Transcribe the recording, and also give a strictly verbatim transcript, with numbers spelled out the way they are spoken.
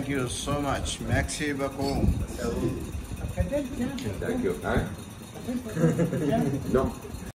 Thank you so much. Merci beaucoup. Thank you. Huh? No.